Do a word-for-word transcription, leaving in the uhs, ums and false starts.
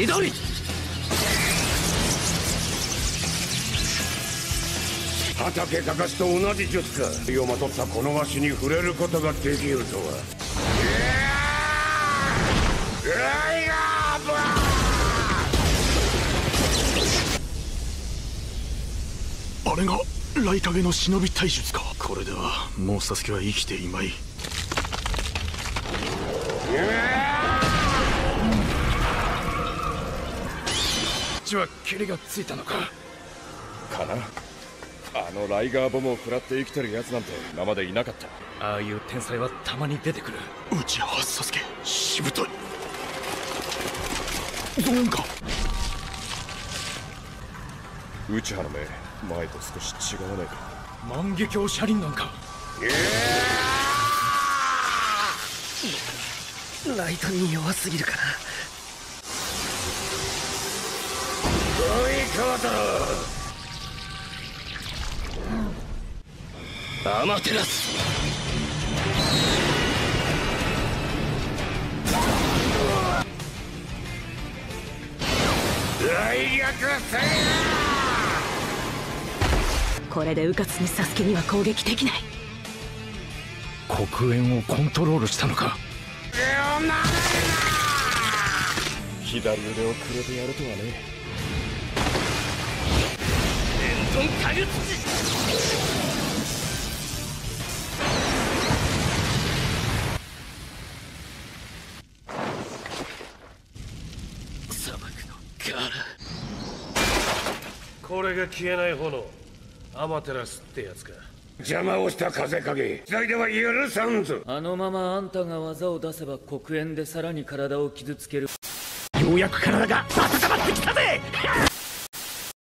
千鳥。 畑かかしと同じ術か。身をまとったこのわしに触れることができるとは。ライガーブラー。あれが雷影の忍び体術か。これではもうサスケは生きていまい。 ちは蹴りがついたのかかな。あのライガーボムを食らって生きてるやつなんて今までいなかった。 ああいう天才はたまに出てくる。 うちはサスケしぶとい。ゾーンか。 内葉の目、前と少し違わないか。 万華鏡車輪なんか。 ライトに弱すぎるかな。 おいカワタロ、 アマテラス。 来逆せい。 これでうかつにサスケには攻撃できない。 黒煙をコントロールしたのか。 左腕をくれてやるとはね。 伝統火術砂漠のガラ。 これが消えない炎、アマテラスってやつか。 邪魔をした風影、時代では許さんぞ。 あのままあんたが技を出せば黒煙でさらに体を傷つける。 ようやく体が温まってきたぜ。